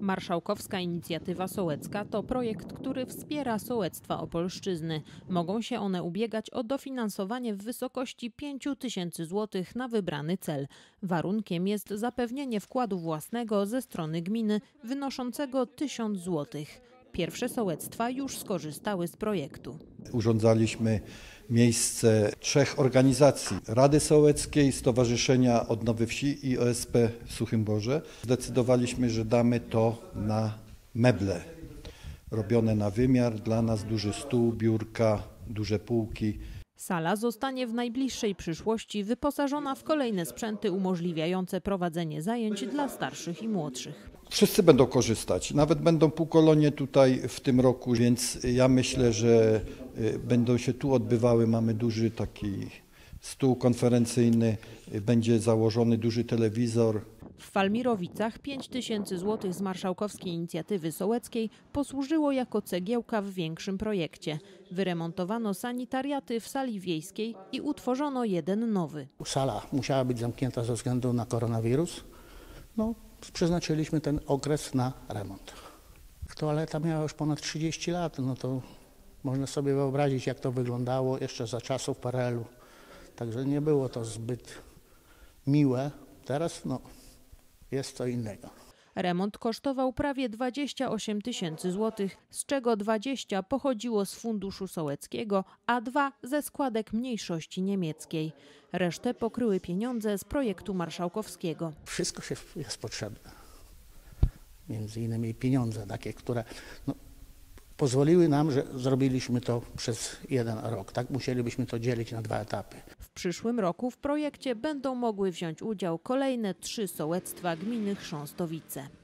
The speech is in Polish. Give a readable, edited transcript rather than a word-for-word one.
Marszałkowska Inicjatywa Sołecka to projekt, który wspiera sołectwa Opolszczyzny. Mogą się one ubiegać o dofinansowanie w wysokości 5 000 złotych na wybrany cel. Warunkiem jest zapewnienie wkładu własnego ze strony gminy wynoszącego 1000 złotych. Pierwsze sołectwa już skorzystały z projektu. Urządzaliśmy miejsce 3 organizacji: Rady Sołeckiej, Stowarzyszenia Odnowy Wsi i OSP w Suchym Borze. Zdecydowaliśmy, że damy to na meble robione na wymiar. Dla nas duży stół, biurka, duże półki. Sala zostanie w najbliższej przyszłości wyposażona w kolejne sprzęty umożliwiające prowadzenie zajęć dla starszych i młodszych. Wszyscy będą korzystać, nawet będą półkolonie tutaj w tym roku, więc ja myślę, że będą się tu odbywały. Mamy duży taki stół konferencyjny, będzie założony duży telewizor. W Falmirowicach 5000 złotych z Marszałkowskiej Inicjatywy Sołeckiej posłużyło jako cegiełka w większym projekcie. Wyremontowano sanitariaty w sali wiejskiej i utworzono jeden nowy. Sala musiała być zamknięta ze względu na koronawirus. Przeznaczyliśmy ten okres na remont. Toaleta miała już ponad 30 lat, to można sobie wyobrazić, jak to wyglądało jeszcze za czasów PRL-u. Także nie było to zbyt miłe. Teraz jest co innego. Remont kosztował prawie 28 000 złotych, z czego 20 pochodziło z funduszu sołeckiego, a 2 ze składek mniejszości niemieckiej. Resztę pokryły pieniądze z projektu marszałkowskiego. Wszystko jest potrzebne. Między innymi pieniądze takie, które pozwoliły nam, że zrobiliśmy to przez 1 rok. Tak musielibyśmy to dzielić na 2 etapy. W przyszłym roku w projekcie będą mogły wziąć udział kolejne 3 sołectwa gminy Chrząstowice.